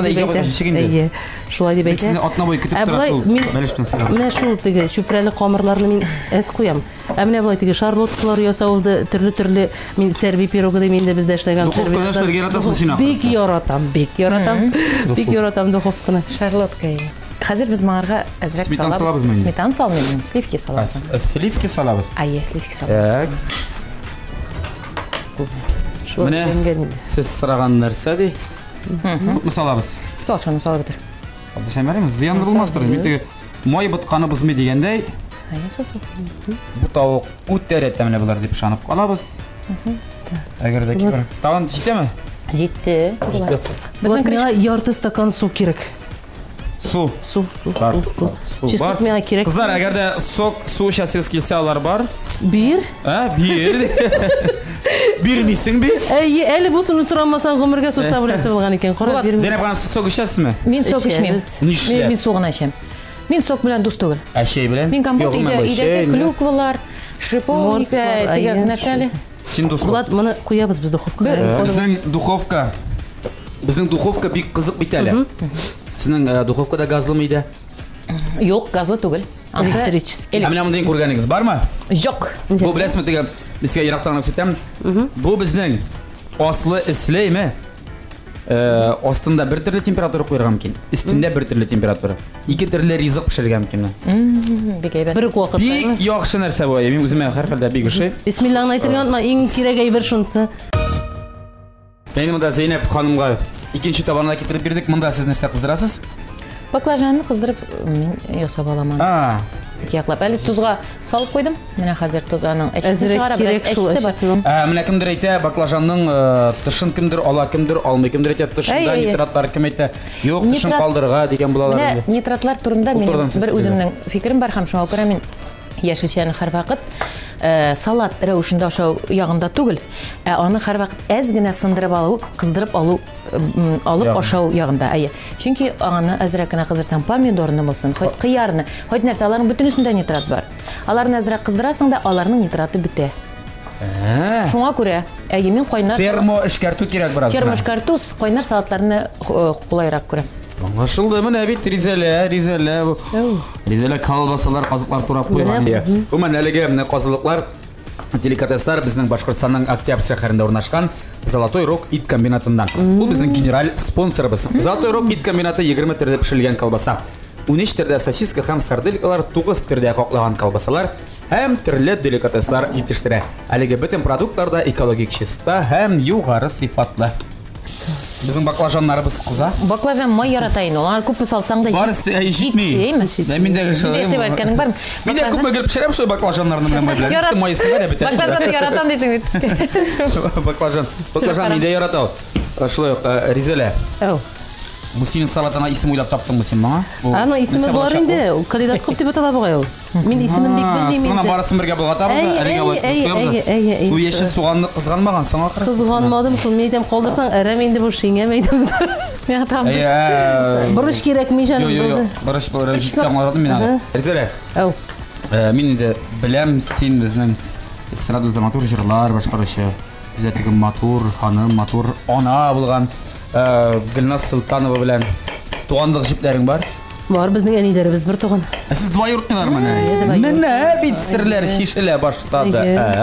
Шулай дип әйтә. Сине атна буе көтеп торасыз ул. Бәлештән сыйган. Менә шул теге чүпрәле камырларны мин әз куям. Менә булай теге шарлоткалар ясаулды, төрле мин сәрби пирогы дип инде бездә эшләгән сәрби. Бик яратам духовканы. Шарлотка. Хәзер без моңарга әзрәк салабыз. Сметана салмыйм, сливки салабыз. Сливки салабыз. Сливки салабыз. Менә сез сораган нәрсә ди? Күпме салабыз? Сал шуны салып бетер. Абы сәмәрме? Зыян булмастыр. Мин теге май бытканыбыз ме дигәндәй. Бу тавык үтә рәттәмле булар дип ышанып калабыз. Әгәр дә кибер. Тагын җитәме? Җитте. Безнең ярты стакан су кирәк. Су. Чисток миңа кирәк. Кызлар, әгәр дә су эчәсегез килсә, алар бар. Бир. Бир. Бирмисең бит. Әле бу суны сорамасаң гомергә су сабырысы булган икән. Кара бирмисең. Зәйнәп ханым, сез сок эчәсезме? Мин сок эчмим. Мин сугын эчәм. Мин сок белән дус түгел. Шәй белән? Мин компот идә клюквалар, шиповник, теге нәрсәле. Син дус. Булат, моны куябыз без духовкага. Безнең духовка бик кызык бит әле. Сезнең духовкада газлымы иде? Юк, газлы түгел. Электрический. Менә монда күргәнегез бармы? Юк. Бу беләсезме теге безгә ерактан күрсәтәм. Бу безнең аслы ислеме? астында бер төрле температура куярга мөмкин, өстендә бер төрле температура. Ике төрле ризык пешерергә мөмкин. Бик әйбәт. Бер вакытта. Бик яхшы нәрсә бу. Мин үземә һәрхәлдә бик ошый. Бисмиллахны әйтергә онытма, иң кирәк әйбер шунысы. Менә монда Зейнәп ханымга икенче табанына китереп бирдек. Монда сез нәрсә кыздырасыз? Баклажанны кыздырып мин ясап аламын. Яклап, әле тузга салып куйдым. Менә хәзер тузаның әчесен чыгарып, әчесе бар. Менә кемдер әйтә, баклажанның тышын кемдер ала, кемдер алмый, кемдер әйтә, тышында нитратлар кем әйтә, юк, тышын калдырырга дигән булалар инде. Менә нитратлар турында минем бер үземнең фикерем бар һәм шуңа күрә мин яшелчәне һәрвакыт салат рәвешендә ашау ягында түгел, аны һәрвакыт әз генә сындырып алу, кыздырып алып ашау ягында. Чөнки аны әзрәк кенә кыздырсаң, помидорны булсын, хоть кыярны, хоть нәрсә, аларның бөтенесендә нитрат бар. Аларны әзрәк кыздырасың да, аларның нитраты бетә. Шуңа күрә, мин кайнар термоэшкәртү кирәк бераз. Термоэшкәртү кайнар салатларны кулайрак күрә. Аңлашылды, менә бит Ризалә колбасалар, казыклар турап куйган. Гомумән әлегә менә казылыклар, деликатеслар безнең Башкортстанның Октябрь шәһәрендә урнашкан Золотой Рог ит комбинатыннан. Ул безнең генераль спонсорыбыз. Золотой Рог ит комбинаты 20 төрдә пешерелгән колбаса. 13 төрдә сосиска һәм сарделькалар, 9 төрдә каклаган колбасалар һәм төрле деликатеслар җитештерә. Әлегә бөтен продуктларда экологик чиста һәм югары сыйфатлы. Безнең баклажаннарыбыз кыза. Баклажан май яратайын, алар күп салсаң да җитми. Мин дә бар. Мин дә күп гел пешерәм шул баклажаннарны менә белән. Майсы да бит. Баклажанны яратам дисең бит. Баклажан идея яратау. Шулай ук Ризалә. Бу синең салатына исем уйлап таптыңмы син моңа? Аны исеме бар инде. Калейдоскоп дип атала бугай ул. Мин исемен бик белмим. Сиңа барысын бергә булгатабыз, әлегә булып. Бу яшел суганны кызганмаган саңа кырыс. Кызганмадым, шул мәйдәм калдырсаң, әрәм инде бу шиңә мәйдәм. Мен атам. Бурыш кирәкми җаным. Юк, бурыш җитәмәдем мин аны. Ризалә. Мин инде беләм, син безнең эстрадада матур җырлар башкаручы. Үзәтеге матур ханым, матур ана булган. Гөлназ Султанова белән тугандык җипләрең бар? Бар, безнең әниләребез бер туган. Сез двоюродныйлар менә. Менә бит серләр шишелә баштады.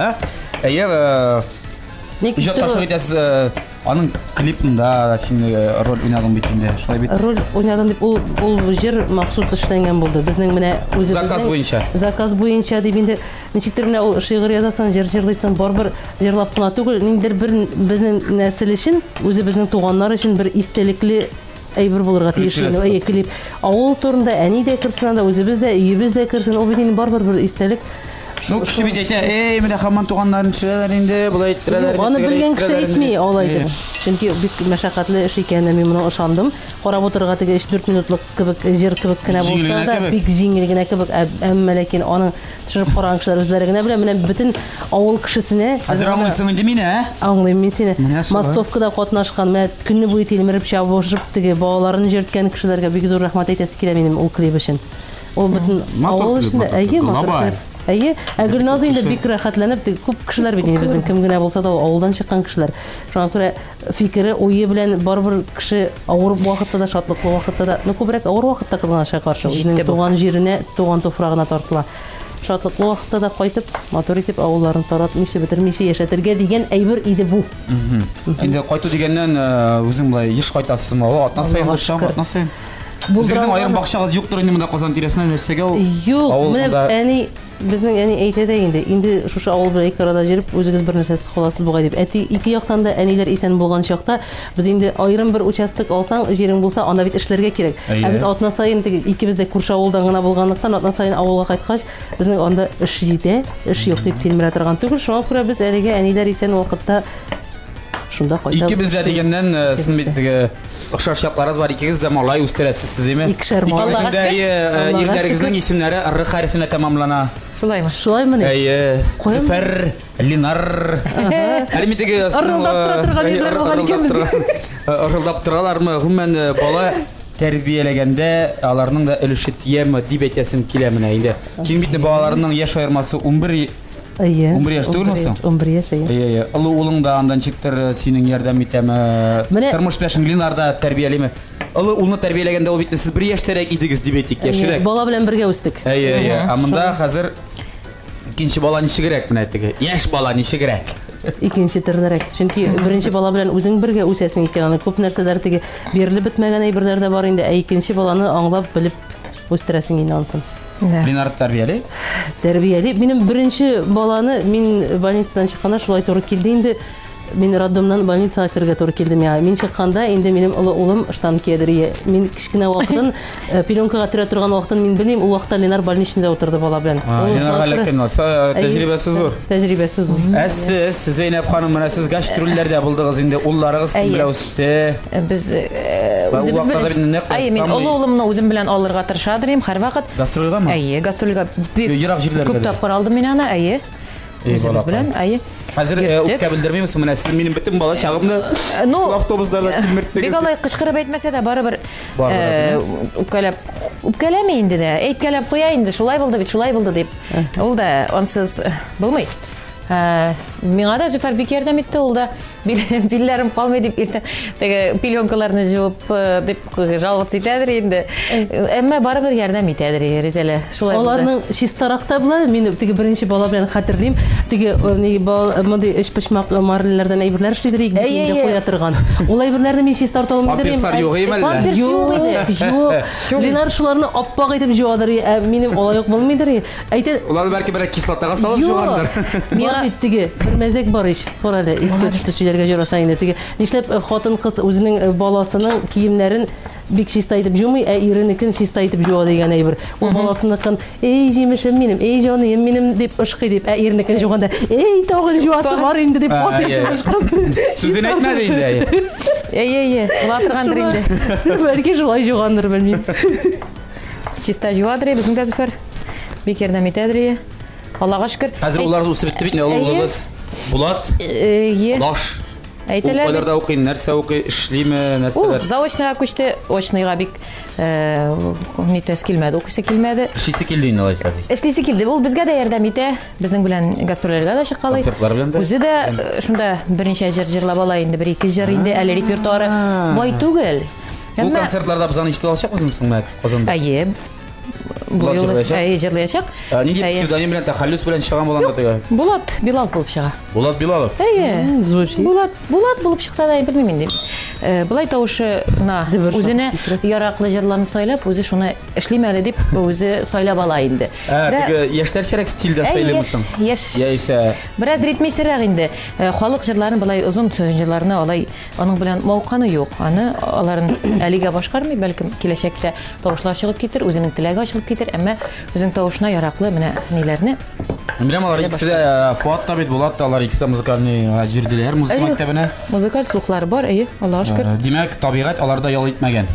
Иҗат ташлык итәсез, аның клипында син роль уйнадың бит инде. Шулай бит. Роль уйнадым дип ул җыр махсус эшләнгән булды. Безнең менә үзебезнең заказ буенча дип инде ничектер менә ул шигырь язасың, җыр җырлыйсың, барбер җырлап кына түгел, ниндидер бер безнең нәсел өчен, үзебезнең туганнар өчен бер истәлекле әйбер булырга тиешле. Клип. Авыл турында әни дә кирсен, анда үзебез дә, өебез дә кирсен, ул бит инде барбер бер истәлек. Ну, кеше бит әйтә, менә һаман туганнарын төшерәләр инде, булай әйттеләр. Аны белгән кеше әйтми, алай дип. Чөнки бик мәшәкатьле эш икәнен мин моны ышандым. Карап утырырга теге 3-4 минутлык кебек җыр кебек кенә булса да, бик җиңел генә кебек, әмма ләкин аның төшереп караган кешеләр үзләре генә белә, менә бөтен авыл кешесенә хәзер аңлыйсың инде мине, аңлыйм мин сине. Массовкада катнашкан, менә көнне буе тилмереп чабышып теге балаларын җырткан кешеләргә бик зур рәхмәт әйтәсе килә минем ул клип өчен. Ул бөтен авыл өчен Гөлназ инде бик рәхәтләнеп, күп кешеләр бит безнең кем генә булса да авылдан чыккан кешеләр. Шуңа күрә фикере, уе белән барбер кеше авыр вакытта да, шатлыклы вакытта да, күбрәк авыр вакытта кызганычка каршы үзенең туган җиренә, туган туфрагына тартыла. Шатлыклы вакытта да кайтып, матур итеп авылларын таратмыйча, бетермичә яшәтергә дигән әйбер иде бу. Инде кайту дигәннән үзең булай еш кайтасызмы? Атна сайын. Үзегезнең аерым бакчагыз юктыр инде монда Казан тирәсендә нәрсәгә ул? Юк, менә әни безнең әни әйтә дә инде шушы авыл белән ике арада җиреп үзегез бер нәрсәсез каласыз бугай дип. Әти ике яктан да әниләр исән булган чакта без инде аерым бер участок алсаң, җирең булса, анда бит эшләргә кирәк. Без атна сайын икебез дә күрше авылдан гына булганлыктан атна сайын авылга кайткач, безнең анда эш җитә, эш юк дип тилмерә торган түгел. Шуңа күрә без әлегә әниләр исән вакытта шунда кайтабыз. Икебез дә дигәннән син бит охшаш якларыбыз бар, икегез дә малай үстерәсез, сезме? Икешәр малай. Ирләрегезнең исемнәре р хәрефенә тәмамлана. Шулаймы? Шулаймы? Зөфәр, Линар. Әле теге ырылдап торалармы? Гомумән бала тәрбияләгәндә аларның да өлеше тиеме дип әйтәсем килә менә инде. Кин бит балаларының яшь аермасы 11 яшь түгелме? 11 яшь. Улы улың да андан чиктер синең ярдәм итәме? Тормыш бәшең Линар да тәрбиялеме? Улы улны тәрбияләгәндә ул бит сез бер яшьтәрәк идегез дип әйтик, яшьрәк. Бала белән бергә үстек. Монда хәзер икенче бала ничегрәк менә теге. Яшь бала ничегрәк? икенче төрнәрәк. Чөнки беренче бала белән үзең бергә үсәсең икән, аны күп нәрсәләр теге бирелеп бетмәгән әйберләр дә бар инде. Икенче баланы аңлап белеп үстерәсең инде ансын. Ленар тәрбияле? Тәрбияле. Минем беренче баланы мин больницадан чыкканда шулай туры килде инде. Мин роддомнан больницага кергә туры килдем. Мин чыкканда инде минем улы улым штан киядер. Мин кичкенә вакытын пеленкага төрә торган вакытын мин белмим, ул вакытта Ленар больничныйда утырды бала белән. Ленарга ләкин тәҗрибәсе зур. Тәҗрибәсе зур. Сез Зәйнәп ханым, менә сез гастрольләрдә булдыгыз инде, улларыгыз кем белән үсте? Без үзебез белән. Мин улы улымны үзем белән алырга тырышадыр һәр вакыт. Гастрольгамы? Гастрольга ерак җирләргә. Күп тапкыр алдым мин аны, үзебез белән, Хәзер үпкә белдермимсез, менә сез минем бөтен бала чагымны автобусларда килмертдегез. Бик алай кычкырып әйтмәсә дә барыбер үпкәләми инде дә, әйткәләп куя инде, шулай булды бит, шулай булды дип. Ул да ансыз булмый. Миңа да Зөфәр бик ярдәм итте, ул да билләрем калмый дип теге пеленкаларны җуып дип жаловаться итәдер инде. Әмма барыбер ярдәм итәдер Ризалә. Шулай булды. Аларның чистаракта була, мин теге беренче бала белән хәтерлим. Теге мондый эш пешмак марлеләрдән әйберләр эшлидер инде куя торган. Ул әйберләрне мин чистартып алмыйдыр. Памперслар юк имәллә. Юк. Ленар шуларны аппак итеп җуадыр. Минем алай юк булмыйдыр. Әйтә. Улар бәлки бер кислотага салып җугандыр. Миңа теге бер мәзәк бар ич. Карады, искә төште сөйләргә җураса инде теге. Нишләп хатын кыз үзенең баласының киемнәрен бик чиста итеп җумый, иренекен чиста итеп җуа дигән әйбер. Ул баласыныкын, "Эй, җимешем минем, эй җаным минем" дип ышкый дип, иренекен җуганда, "Эй, тагын җуасы бар инде" дип хат итеп. Сүзен әйтмәде инде. Була торгандыр инде. Бәлки шулай җугандыр, белмим. Чиста җуадыр, безнең дә Зөфәр. Бик ярдәм итәдер. Аллага шөкер. Хәзер улар үсеп бетте бит, улыгыз Булат. Лаш. Әйтәләр. Уларда укый, нәрсә укый, эшлиме, нәрсәләр? Заочныйга күчте, очныйга бик нитәс килмәде, укыйсы килмәде. Эшлисе килде инде алайса. Эшлисе килде. Ул безгә дә ярдәм итә. Безнең белән гастрольләргә дә чыккалый. Концертлар белән дә. Үзе дә шунда берничә җыр җырлап ала инде, бер ике җыр инде, әле репертуары бай түгел. Бу концертларда без аны ишетеп алачакбызмы, Казанда? Бу юлы җырлаячак. Ни дип псевдоним белән тәхәллүс белән чыган булган теге? Булат Билал булып чыга. Булат Билалов. Булат булып чыкса да белмим инде. Булай тавышына үзенә яраклы җырларны сайлап, үзе шуны эшлим әле дип үзе сайлап ала инде. Теге яшьләрчәрәк стильдә сайлыймысың? Яисә бераз ритмичрәк инде. Халык җырларын булай узун җырларны алай аның белән мавканы юк. Аны аларын әлегә башкармый, бәлкем киләчәктә тавышлар чыгып китер, үзенең теләге ачылып китер, әмма үзенең тавышына яраклы менә ниләрне. Беләм, алар икесе дә Фуат та бит, Булат та, алар икесе дә музыкальный җирделәр, музыка мәктәбенә. Музыкаль слухлары бар, Аллага шөкер. Димәк, табигать аларда ял итмәгән.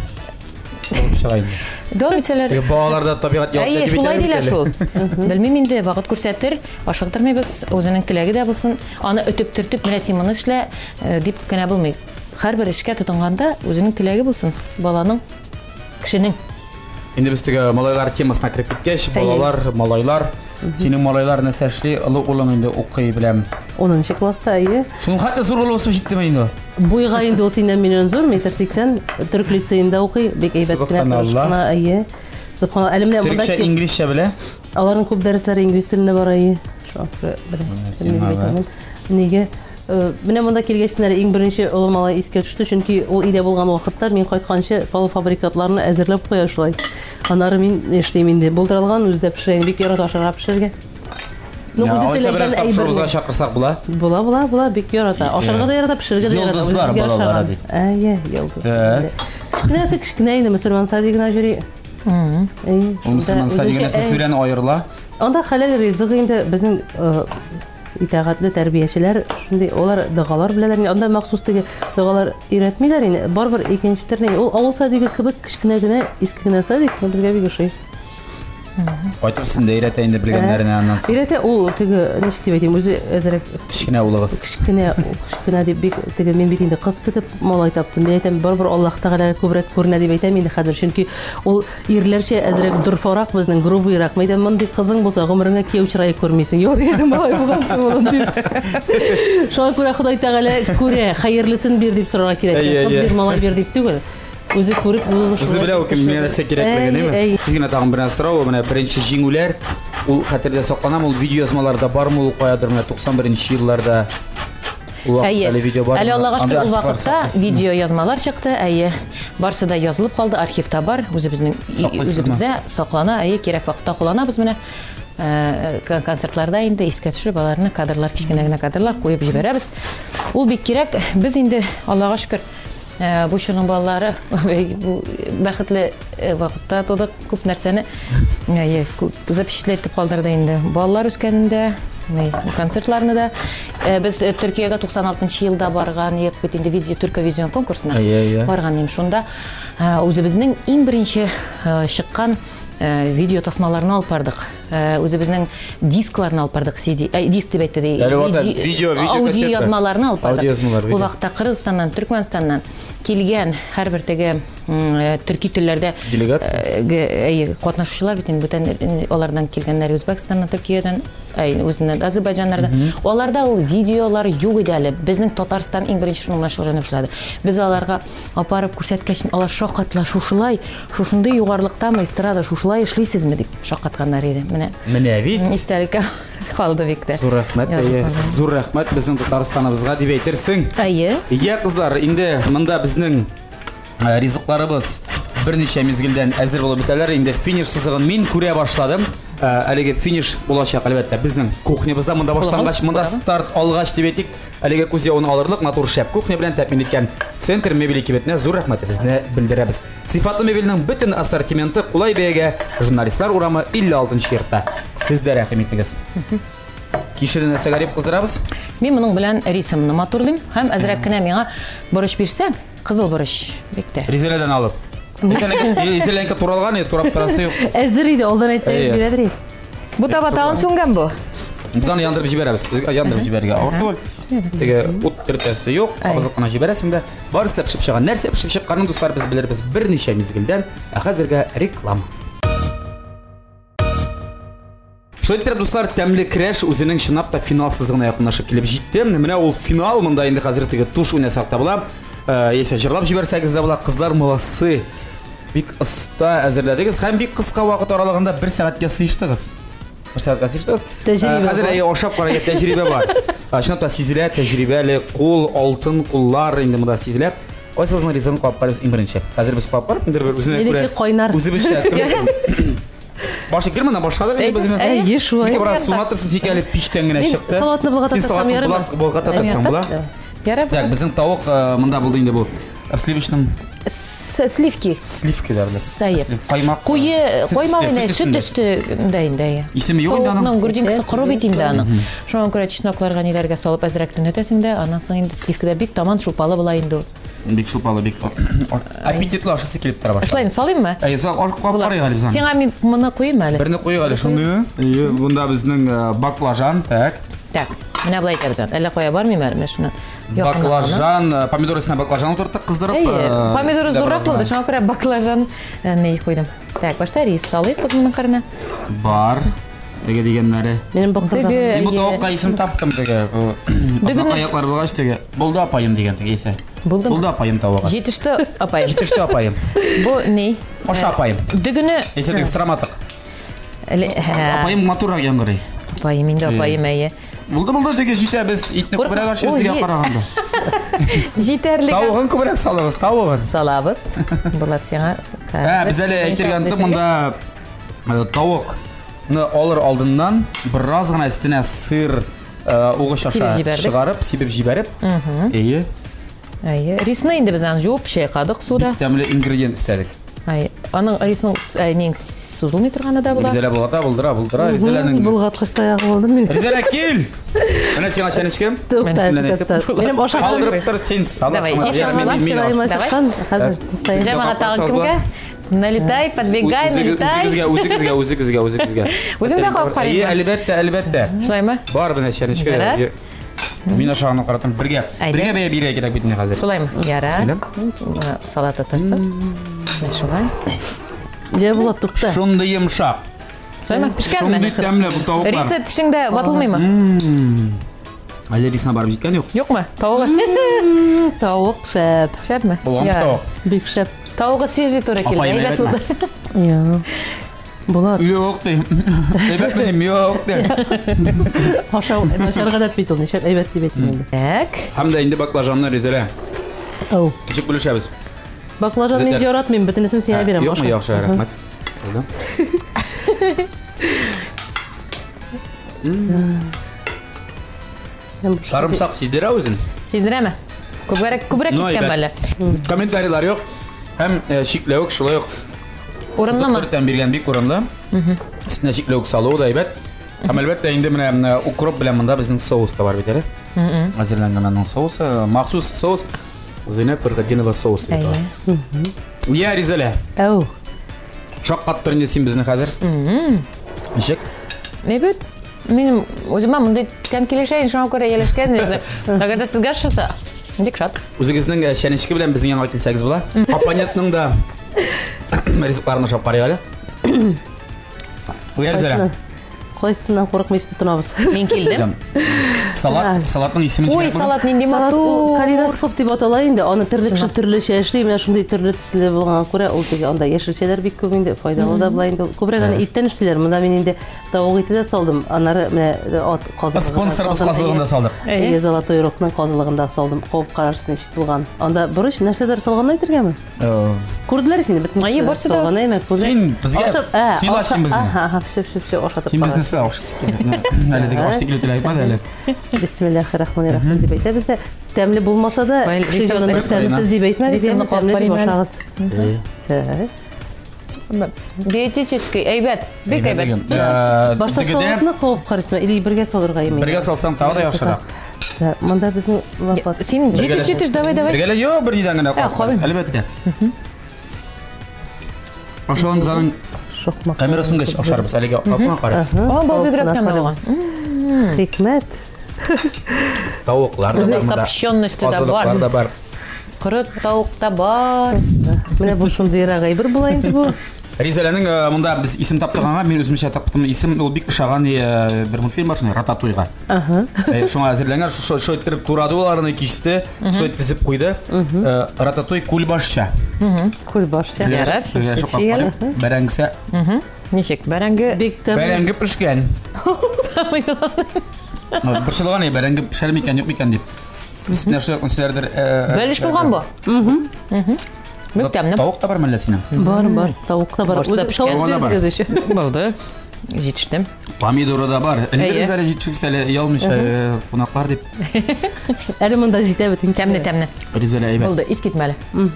Дәвам итсәләр. Балаларда табигать ял итә. Шулай диләр шул. Белмим инде, вакыт күрсәтер, ашыктырмыйбыз, үзенең теләге дә булсын. Аны өтеп төртеп, менә син моны эшлә дип кенә булмый. Һәрбер эшкә тотынганда үзенең теләге булсын, баланың, кешенең. Инде без теге малайлар темасына кирип киткәч, балалар, малайлар, синең малайлар нәрсә эшли, олы улың инде укый беләм. 10нчы класста, Шуның хәтле зур булып җиттеме инде? Буйга инде ул синнән миннән зур, 1.80 м, Төрк лицейында укый, бик әйбәт кенә тырышкана, Субханалла, әлемле монда Төркчә, инглизчә белә? Аларның күп дәресләре инглиз телендә бар, Шуңа Нигә? Менә монда килгәчтән иң беренче улы малай искә төште, чөнки ул өйдә булган вакытта мин кайтканчы полуфабрикатларны әзерләп куя шулай. Аннары мин эшлим инде. Булдырылган үздә пешерә, бик ярата ашарга пешерергә. Үзе теләгән әйбер чакырсак була. Була, бик ярата. Ашарга да ярата, пешерергә дә ярата. Йолдызлар балалары ди. Йолдыз. Кичкенә инде мөселман садигына йөри. Мөселман садигына сәсүрән аерыла. Анда хәләл ризык инде безнең итәгатьле тәрбиячеләр, шундый алар дәгалар беләләр. Анда махсус теге дәгалар өйрәтмиләр инде. Барбер икенче төрне. Ул авыл садигы кебек кичкенә генә, иске генә садик, безгә бик ошый. Кайтып синде өйрәтә инде белгәннәренә аннан. Өйрәтә ул теге ничек дип әйтим, үзе әзрәк кичкенә улыгыз. Кичкенә дип бик теге мин бит инде кыз көтеп малай таптым. Мин әйтәм, барбер Аллаһ Тәгаләгә күбрәк күренә дип әйтәм инде хәзер, чөнки ул ирләрчә әзрәк дурфарак, безнең грубыйрак. Мин әйтәм, мондый кызың булса, гомереңә кияү чырае күрмисең. Юк, малай булгансың улым дип. Шуңа күрә Ходай Тәгалә күрә, хәерлесен бир дип сорарга кирәк. Кыз бир, малай бир дип түгел. Үзе күреп булыш. Үзе белә кем нәрсә кирәклеген, әйме? Сезгә тагын бер нәрсә сорау, менә беренче җиңүләр, ул хәтердә сакланам, ул видео язмаларда бармы, ул каядыр менә 91нче елларда Әле видео бар. Әле Аллаға шүкір ул вакытта видео язмалар чыкты. Барысы да язылып калды, архивта бар. Үзебездә саклана, кирәк вакытта кулланабыз менә. Концертларда инде искә төшереп аларны кадрлар, кичкенә генә кадрлар куеп җибәрәбез. Ул бик кирәк. Без инде Аллаға шүкер бу шуның балалары бу бәхетле вакытта тудык, күп нәрсәне запечатлетеп калдырды инде. Балалар үскәнендә концертларны да без Төркиягә 96 елда барган, бит инде Төркия визион конкурсына барган идем. Шунда үзебезнең иң беренче чыккан видео тасмаларны алып бардык. Үзебезнең дискларны алып бардык, диск дип әйтте ди. Аудио язмаларны алып бардык. Ул вакытта Кыргызстаннан, Түркменстаннан килгән һәрбер теге төрки телләрдә катнашучылар бит инде бүтән алардан килгәннәр Үзбәкстаннан, Төркиядән, үзеннән Азербайҗаннарда. Аларда ул видеолар юк иде әле. Безнең Татарстан иң беренче шуның шөгыльләнеп эшләде. Без аларга апарып күрсәткәч, алар шаккатла шушылай, шушындый югарлыктамы эстрада шушылай эшлисезме дип шаккатканнар иде. Менә бит. Истәлеккә калды бик тә. Зур рәхмәт безнең Татарстаныбызга дип әйтерсең. Кызлар, инде монда безнең ризыкларыбыз берничә мизгелдән әзер булып бетәләр. Инде финиш сызыгын мин күрә башладым. Әлеге финиш булачак әлбәттә безнең кухнябызда монда башлангач, монда старт алгач дип әйтик. Әлеге кузьяуны алырлык матур шәп кухня белән тәэмин иткән Центр мебель кибетенә зур рәхмәтебезне белдерәбез. Сыйфатлы мебельнең бөтен ассортименты кулай бәягә журналистлар урамы 56-нчы йортта. Сез дә рәхим итегез. Кишерне сәгәреп кыздырабыз. Мин моның белән рисымны матурлыйм һәм әзрәк кенә миңа борыч бирсәң, кызыл борыч бик тә. Ризаләдән алып. Изеленке туралган, турап торасы юк. Әзер иде, алдан әйтсәгез бирәдер. Бу табатагын сүнгән бу. Без аны яндырып җибәрәбез. Яндырып җибәргә авыр. Теге ут тертәсе юк, кабызып кына җибәрәсең дә. Барысы да пешеп чыган. Нәрсә пешеп чыкканын дуслар без белербез берничә мизгелдән. Хәзергә реклама. Шулай дуслар, тәмле краш үзенең чынлап та финал сызыгына якынлашып килеп җитте. Менә ул финал, монда инде хәзер теге туш уйнасак та була. Яисә җырлап җибәрсәгез дә була. Кызлар молодцы. Бик оста әзерләдегез һәм бик кыска вакыт аралыгында 1 сәгатькә сыештыгыз. 1 сәгатькә сыештыгыз. Хәзер ашап карарга тәҗрибә бар. Чынлап та сизелә, тәҗрибәле кул, алтын куллар инде монда сизелә. Айсызның ризын куып барабыз иң беренче. Хәзер без куып барып, инде бер үзенә күрә. Үзебезчә кирмәк. Башы кирмәнә башкада инде безне. Шулай. Ике раз суматырсыз икәле пиштән генә чыкты. Салатны булгатасам ярымы? Булгатасам була. Ярап. Так, безнең тавык монда булды инде бу. Сливочным сливки. Сливки да белән. Сәеп. Каймак. Куе инде сөт өстендә инде. Исеме юк инде аның. Аның грудинкасы коры бит инде аның. Шуңа күрә чеснокларга ниләргә салып әзрәк төнәтәсең дә, аннан соң инде сливкада бик таман шулпалы була инде. Бик шулпалы, бик аппетитлы ашасы килеп тора башлады. Эшләйм, салыйммы? Сал, куып карыйк әле без аны. Сиңа мин моны куйыйм әле. Берне куйык әле шундый. Бунда безнең баклажан, так. Так, менә булай итәбез. Әллә куя бармыймы әле шуны? Баклажан, помидор өстенә баклажан утырттык кыздырып. Помидор зуррак булды, шуңа күрә баклажан не куйдым. Так, башта рис салыйк без моның кырына. Бар. Теге дигәннәре. Минем баклажан. Бу тавыкка исем таптым теге. Азак аяклар булгач теге. Булды апайым дигән теге исә. Булды апайым тавыгы. Җитеште апайым. Җитеште апайым. Бу не? Аша апайым. Дөгене. Исә теге страматык. Апайым матурак яңгырый. Апайым инде апайым әйе. Булды теге җитәбез итне күбрәк ашыйбыз дигән караганда. Җитәрлек. Тавыгын күбрәк салыгыз, тавыгын. Салабыз. Булат сиңа. Без әле әйтергәндә монда тавыкны алыр алдыннан бераз гына өстенә сыр угыш аша чыгарып, сибеп җибәреп. Әйе. Рисны инде без аны җуып чайкадык суда. Тәмле ингредиент истәдек. Аның рисның нең сузылмый торганы да була. Ризалә булгата, булдыра. Ризаләнең. Булгаткыч таягы булды мин. Ризалә кил. Менә сиңа чәнечкем. Минем аша калдырып тор син сала. Давай. Җәмәгать тагын кемгә? Налетай, подбегай, налетай. Үзегезгә. Үзең дә калып карый. Әлбәттә. Шулаймы? Бар менә чәнечкә. Мин ашаганы каратам. Бергә бәя бирә кирәк бит инде хәзер. Шулаймы? Яра. Салат атасы. Шулай. Җә булат тукта. Шундый йомшак. Шулаймы? Пешкәнме? Шундый тәмле бу тавыклар. Рисе тишеңдә ватылмыймы? Әле рисна барып җиткән юк. Юкмы? Тавыгы. Тавык шәп. Шәпме? Булган тавык. Бик шәп. Тавыгы свежий туры килде. Әйдә туды. Болады. Yok deyim. Әйбәт менем yok deyim. Ашау нашар гадәт бит ул, нишә әйбәт дип әйтим инде. Так. Һәм дә инде баклажанны Ризалә. Ау. Ничек бүлешәбез? Баклажанны инде яратмыйм, бөтенесен сиңа бирәм. Юкмы, яхшы, рәхмәт. Sarımsak sizlere özün. Сиздереме? Күбрәк киткән әле. Комментарийлар yok. Hem şikle yok, şula yok. Урынлымы? Kızıklardan birgen bir oranda. Üstüne şikle yok salı o da aybet. Hem elbette indi mine ukrop bilen bunda bizning soğus da var bir kere. Hazırlanganın soğusu, mahsus soğus. Zeynep Fırkadinova soğus diye var. Ya Rizale. Ау. Çok kattırın desin bizning hazır. Nişek? Әйбәт. Минем үземә мондай тәмкилешәйн шуңа күрә ялешкән инде. Тагыда сезгә шуса. Бик шат. Үзегезнең шәнечке белән безнең янга килсәгез була. Оппонентның да ризыкларына шап карый әле. Уярзәлә. Кайсынан курыкмыйча тотынабыз. Мин килдем. Салатның исемен Ой, салат нинди Салат ул матур. калейдоскоп дип атала инде. Аны төрле кеше төрлечә эшли, менә шундый төрле төсле булган күрә, ул теге анда яшелчәләр бик күп инде, файдалы да була инде. Күбрәк аны иттән эшлиләр. Монда мин инде тавык ите дә салдым. Аннары менә ат казылыгы. Спонсорыбыз казылыгында салдык. Золотой рокның казылыгында салдым. Куып карарсың ничек булган. Анда бурыч нәрсәдер салган әйтергәме? Күрделәр син бит. Ай, барсы да. Салган әймәк күрде. Син безгә син безне. Ага, шөп ашатып. Син безне саушыз. Әле дә аш тигелеп әйтмәде әле. Бисмиллаһир-рахманир-рахим дип әйтә. Бездә тәмле булмаса да, кеше җанында тәмсез дип әйтмәгез, тәмле дип ашагыз. Диетический әйбәт. Бик әйбәт. Башта салатны куып карыйсың, или бергә салырга имин. Бергә салсаң тагы да яхшырак. Монда безнең вафат. Син җитеш, давай. Бергә юк, бер нидән генә куып. Әлбәттә. Ашавын заның Шокмак. камерасын гыч ашарбыз әлегә апма карап. О, бу бигрәк тәмле булган. Хикмәт. Тавыклар да бар. Копченості да Казылыклар да бар. бар. Құры тауық да бар. Менә бу шундыйрак әйбер була инде бу. Ризаләнең монда без исем таптыганга, мен үземчә таптым. Исем ул бик ошаган бер мультфильм бар шуны Рататуйга. Шуңа әзерләнгән, шо иттереп турады уларны кисте, шо тизеп куйды. Рататуй күлбашча. Күлбашча. Ярар. Бәрәңгесе. Ничек? Бәрәңге Бик тәмле. Бәрәңге пешкән. Пешелгән, бәрәңге пешәр микән, юк микән дип. Синә шо консервдер. бәлеш булган бу. Бик тәмле. Тавык та бар мәллә синең? Бар, тавык та бар. Барсы да пешкән. Тавык бергез еще. Булды. Җитештем. Помидоры да бар. Әле җитешсәле ялмыйча кунаклар дип. Әле монда җитә бит. Тәмле. Ризалә әйбәт. Булды, ис китмәле.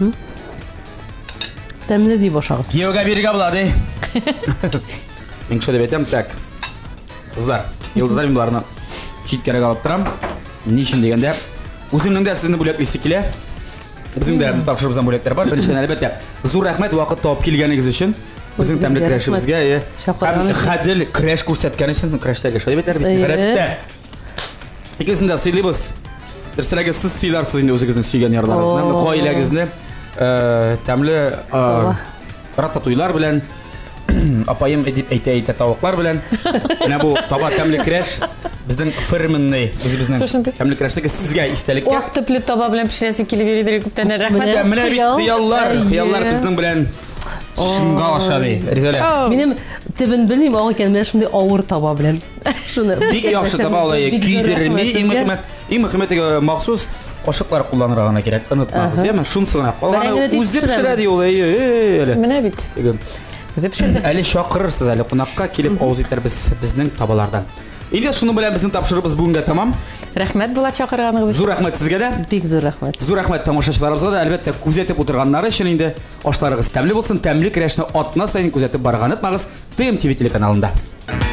Тәмле дип ашагыз. Кияүгә бирергә була ди. Мин шо дип әйтәм, так. Кызлар, йолдызлар мин буларны читкәрәк алып торам. Ни өчен дигәндә, үземнең дә сезне бүләклисе килә. Безнең дә тапшырыбыздан бүләкләр бар. Беренчедән әлбәттә, зур рәхмәт вакыт табып килгәнегез өчен. Безнең тәмле крәшебезгә, хәдел крәш күрсәткән өчен крәштәге шулай бит әлбәттә. Икесен дә сыйлыйбыз. Берсәрәгә сез сыйларсыз инде үзегезнең сөйгән ярларыгызны, гаиләгезне тәмле рататуйлар белән, апайым дип әйтә тавыклар белән. Менә бу таба тәмле крәш безнең фирменный, үзебезнең тәмле крәшне сезгә истәлеккә. Вак төпле таба белән пешерәсе килеп йөридер күптән рәхмәт. Менә бит хыяллар безнең белән шунга ашады. Ризалә. Минем төбен белмим, ага икән, менә шундый авыр таба белән. Шуны Бик яхшы таба улай кидерми, иң мөхиммәте махсус кашыклар кулланырга гына кирәк. Онытмагыз, яме? Шунсы гына. Калганы үзе пешерә ди ул. Менә бит. Үзе пешерде. Әле чакырырсыз, әле кунакка килеп авыз итәрбез безнең табалардан. Инде шуны белән безнең тапшырыбыз бүгенгә тамам. Рәхмәт була чакырганыгыз өчен. Зур рәхмәт сезгә дә. Бик зур рәхмәт. Зур рәхмәт тамашачыларыбызга да, әлбәттә күзәтеп утырганнары өчен инде ашларыгыз тәмле булсын, тәмле крәшне атна саен күзәтеп барган итмагыз. ТМ ТВ телеканалында.